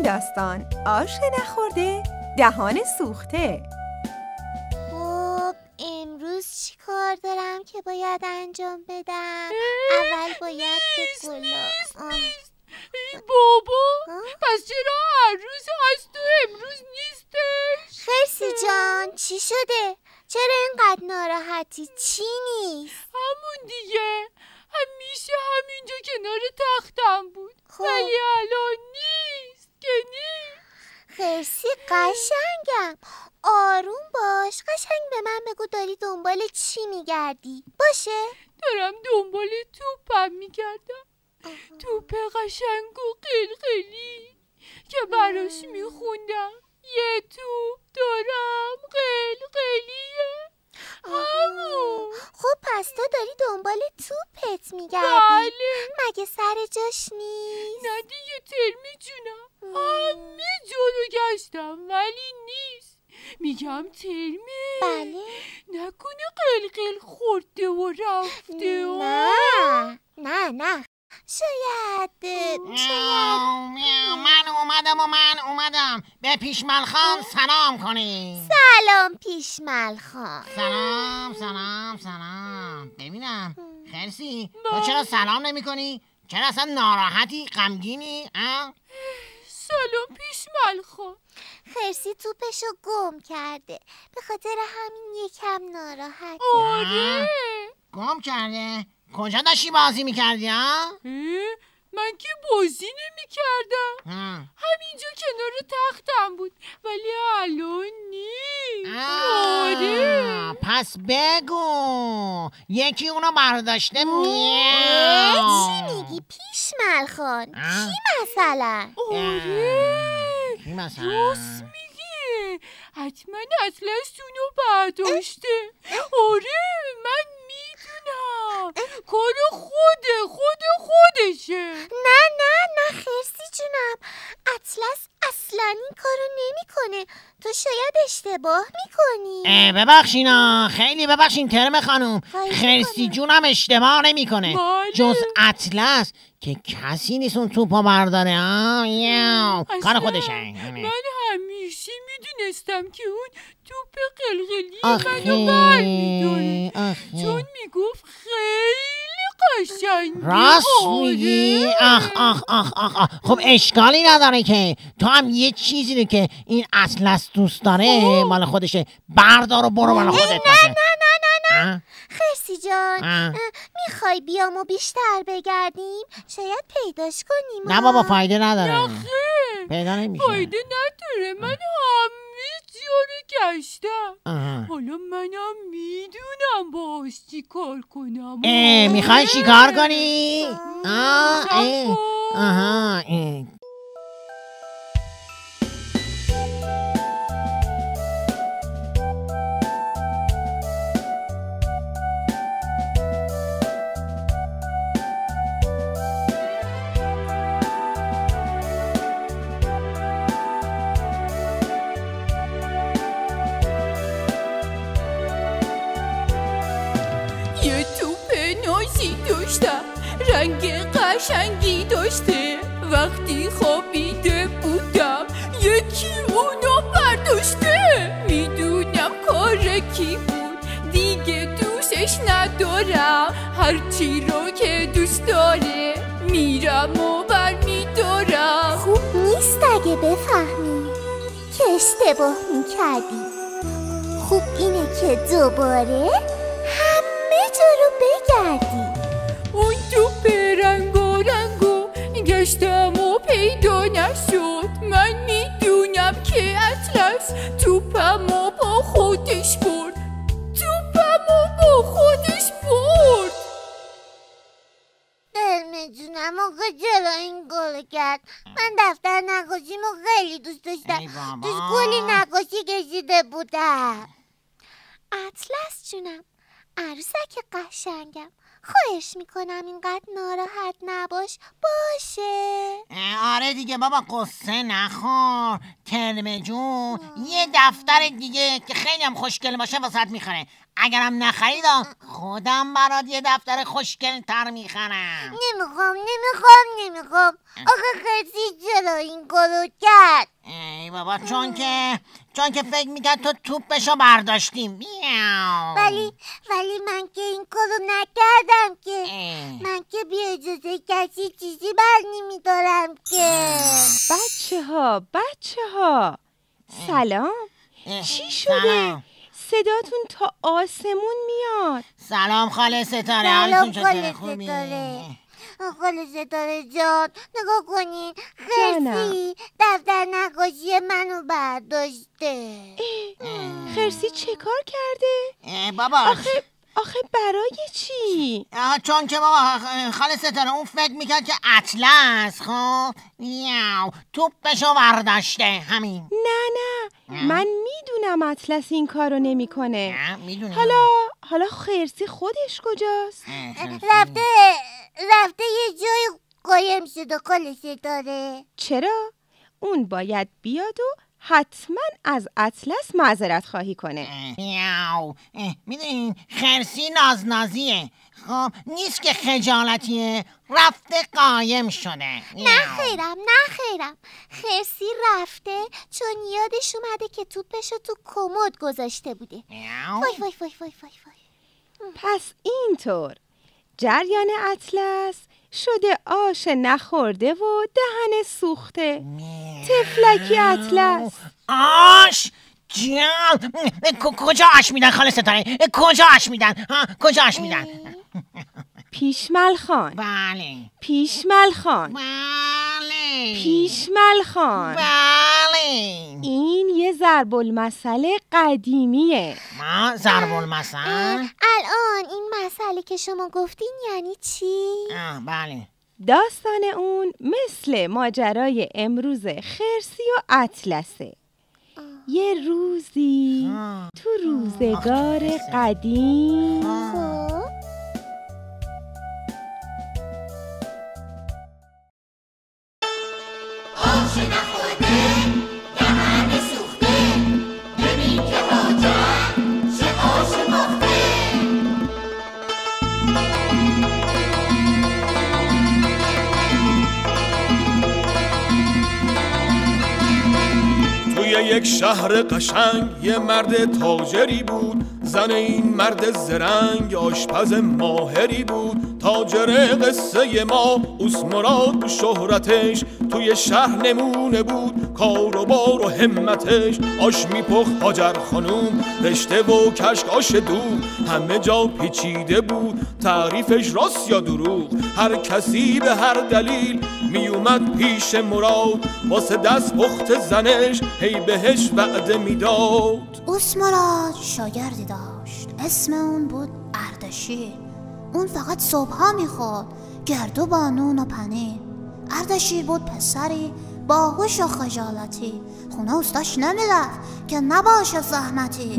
این داستان آش نخورده دهان سوخته. خب امروز چی کار دارم که باید انجام بدم؟ اول باید به نیست. ای بابا پس چرا هر روز هست و امروز نیستش؟ خرسی جان چی شده؟ چرا اینقدر ناراحتی؟ چی نیست؟ همون دیگه، همیشه همینجا کنار تختم بود ولی الان نیست که نیست. خرسی قشنگم، آروم باش. قشنگ به من بگو داری دنبال چی میگردی؟ باشه؟ دارم دنبال توپم میگردم، توپ قشنگ و قلقلی که براش میخوندم یه توپ دارم قلقلیه. همون. خب پس تو داری دنبال توپت میگردی؟ بله. مگه سر جاش نیست؟ نه دیگه ترمی جونم، همه جا رو گشتم ولی نیست. میگم ترمه بله. نکنه قلقل خورده و رفته؟ نه شاید من اومدم به پیشمل خان سلام کنی. سلام پیشمل خان. سلام. ببینم خرسی تو چرا سلام نمی کنی؟ چرا اصلا ناراحتی غمگینی؟ سلام پیشمل خان. خرسی توپشو گم کرده، به خاطر همین یکم ناراحت. آره گم کرده؟ کجا داشتی بازی میکردی ها؟ من که بازی نمیکردم، همینجا کنار تختم بود ولی الان نیست. آره پس بگو یکی اونو برداشته. چی میگی پیشمل خان؟ کی مثلا؟ کی مثلا؟ راست میگه، حتما اطلس اونو برداشته. آره من میدونم، کار خودشه. نه خرسی جونم، اطلس اصلا این کارو نمیکنه. تو شاید اشتباه میکنی. ببخشینا، خیلی ببخشین ترم خانوم، خرسی جونم اشتباه نمیکنه. جز اطلس که کسی نیست اون توپو برداره. کار خودشه. من همیشه میدونستم که اون توپ قلقلی منو برمیداره، چون میگفت خیلی قشنگه. راست میگی؟ آخ. خب اشکالی نداره که تو هم یه چیزی رو که این اطلس دوست داره مال خودشه بردار و برو مال خودت باشه. نه خرسی جان، میخوای بیامو بیشتر بگردیم؟ شاید پیداش کنیم. نه بابا فایده نداره. نخیر پیدا نمیشه. فایده نداره، من همه جا رو گشتم. حالا منم میدونم باش چی کار کنم. میخوای چی کار کنی؟ یه توپ نازی داشتم، رنگ قشنگی داشته. وقتی خوابیده بودم یکی اونو برداشته. میدونم کار کی بود، دیگه دوستش ندارم. هرچی رو که دوست داره میرم و برمیدارم. خوب نیست اگه بفهمی که اشتباه میکردی. خوب اینه که دوباره همه جا رو بگردی. اون توپ رنگو گشتم و پیدا نشد. من میدونم که اطلس توپمو با خودش برد. جونم آقا چرا این گل کرد؟ من دفتر نقاشیمو خیلی دوست داشتم، توش کلی نقاشی کشیده بودم. اطلس جونم، عروسک قشنگم، خواهش میکنم اینقدر ناراحت نباش. باشه؟ آره دیگه بابا، قصه نخور. ترم جون یه دفتر دیگه که خیلی هم خوشگل باشه واسط میخره. اگرم نخریدم خودم برات یه دفتر خوشگل تر میخرم. نمیخوام. آخه خرسی چرا این کارو کرد؟ ای بابا، چون که فکر میکرد تو توپشو برداشتیم. ولی من که این کارو نکردم که. من که بی اجازه کسی چیزی بر نمیدارم که. بچه ها سلام. چی شده؟ صداتون تا آسمون میاد. سلام خاله ستاره، حالتون چطوره؟ خوبی؟ خاله ستاره جان، نگاه کنین، خرسی دفتر نقاشی منو برداشته. خرسی چه کار کرده؟ بابا آخه برای چی؟ چون که بابا خاله ستاره اون فکر میکرد که اطلس خب توپشو برداشته. همین. نه من میدونم اطلس این کارو نمیکنه. حالا خرسی خودش کجاست؟ رفته یه جای قایم شده خاله ستاره. چرا؟ اون باید بیاد و حتما از اطلس معذرت خواهی کنه. میدونین خرسی نازنازیه. خب نیست که خجالتیه، رفته قایم شده. نه خیرم خرسی رفته چون یادش اومده که توپشو تو کمد گذاشته بوده. وای. پس اینطور جریان اطلس شده آش نخورده و دهن سوخته. تفلکی اطلس. آش جان، کجا آش میدن خاله ستاره؟ کجا آش میدن؟ پیشمل خان. بله. پیشمل خان. این یه ضرب المثل قدیمیه. ضرب المثل؟ الان این مسئله که شما گفتین یعنی چی؟ بله. داستان اون مثل ماجرای امروز خرسی و اطلسه. یه روزی تو روزگار قدیم آش نخورده دهن سوخته، ببین که حاجت چه آش پخته. توی یک شهر قشنگ یه مرد تاجری بود. زن این مرد زرنگ آشپز ماهری بود. تاجر قصه ما اسمراد شهرتش توی شهر نمونه بود. کار و بار و همتش آش میپخت هاجر خانوم، رشته و کشک آش دور همه جا پیچیده بود. تعریفش راست یا دروغ هر کسی به هر دلیل میومد پیش مراد، واسه دست پخت زنش هی بهش وعده میداد. اسمراد شاگردی داشت اسم اون بود اردشیر. اون فقط صبحا میخورد گردو با نون و پنیر. اردشیر بود پسری باهوش و خجالتی، خونه اوستاش نمیرفت که نباشه زحمتی.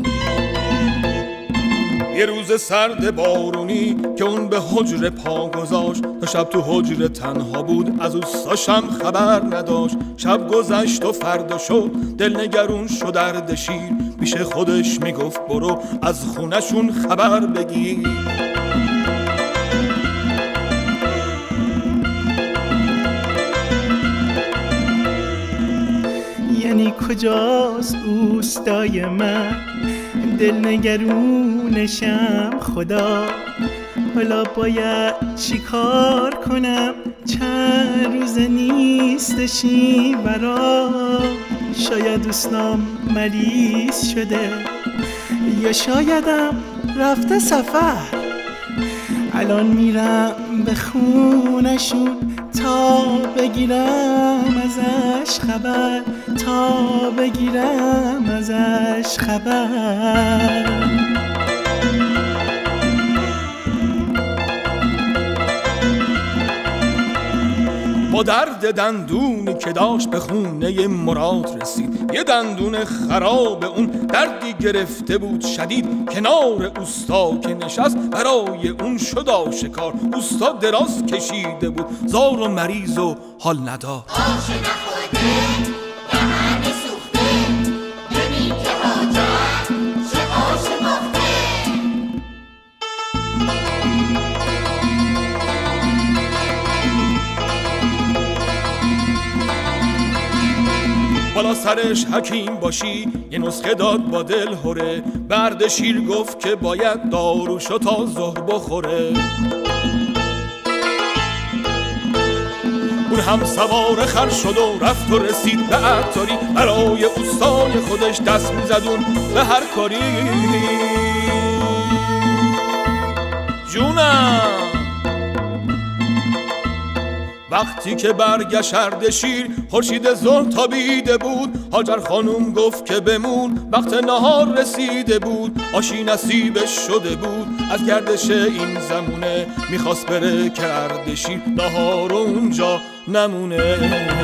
یه روز سرد بارونی که اون به حجره پا گذاشت، تا شب تو حجره تنها بود از اوستاشم خبر نداشت. شب گذشت و فردا شد دلنگرون شد اردشیر، پیش خودش میگفت برو از خونشون خبر بگیر. یعنی کجاست اوستای من، دلنگرونشم خدا. حالا باید چی کار کنم، چند روز نیستشی برا. شاید دوستام مریض شده یا شایدم رفته سفر. الان میرم به خونشون تا بگیرم ازش خبر، با درد دندونی که داشت به خونه مراد رسید. یه دندون خراب اون دردی گرفته بود شدید. کنار اوستا که نشست برای اون شد آشکار. اوستا دراز کشیده بود زار و مریض و حال نداد. آش نخورده دهن سوخته ببین که حاجت چه آش پخته. بالا سرش حکیم باشی یه نسخه داد با دل هره. اردشیر گفت که باید داروشو تا ظهر بخوره. اون هم سوار خر شد و رفت و رسید به عطاری. برای اوستای خودش دست میزدون به هر کاری. جونم وقتی که برگشت اردشیر خورشید ظهر تابیده بود. هاجر خانوم گفت که بمون وقت نهار رسیده بود. آشی نصیبش شده بود از گردش این زمونه. میخواست بره که اردشیر نهار اونجا نمونه.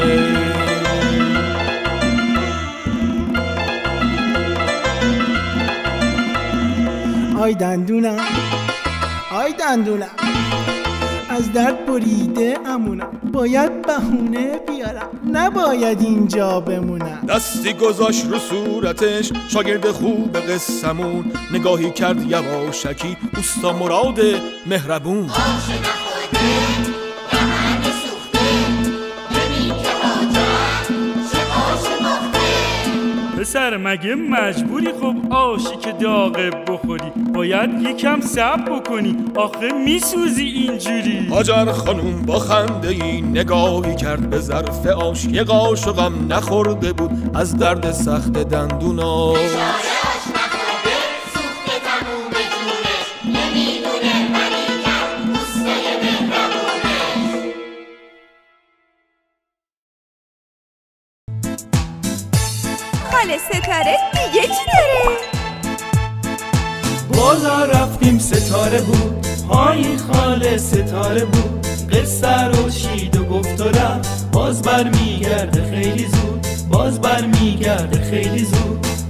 آی دندونم آی دندونم از درد بریده امونم. باید بهونه بیارم نباید اینجا بمونم. دستی گذاشت رو صورتش شاگرد خوب قسمون. نگاهی کرد یواشکی اوستا مراد مهربون. آش نخورده دهن سوخته ببین که حاجت چه آش پخته. پسر مگه مجبوری خب آشی که داغه بخوری؟ باید یکم صبر بکنی آخه میسوزی اینجوری. هاجر خانوم با خنده ای نگاهی کرد به ظرف آش. یه قاشق غم نخورده بود از درد سخت دندوناش. آش نخورده سوخته تموم جونش نمیدونه ولی کرد اوستای مهربونش. خاله ستاره دیگه چی داره؟ بالا رفتیم ستاره بود پایین خاله ستاره بود. قصه رو شید و گفت و رفت باز برمیگرده خیلی زود. باز برمیگرده خیلی زود.